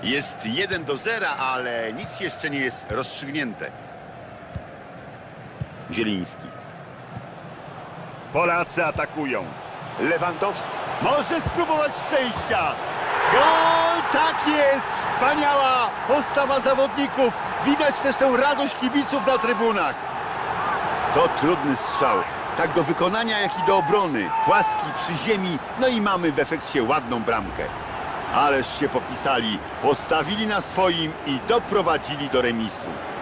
Jest 1-0, ale nic jeszcze nie jest rozstrzygnięte. Zieliński. Polacy atakują. Lewandowski może spróbować szczęścia. Gol! Tak jest! Wspaniała postawa zawodników. Widać też tę radość kibiców na trybunach. To trudny strzał. Tak do wykonania, jak i do obrony. Płaski przy ziemi. No i mamy w efekcie ładną bramkę. Ależ się popisali. Postawili na swoim i doprowadzili do remisu.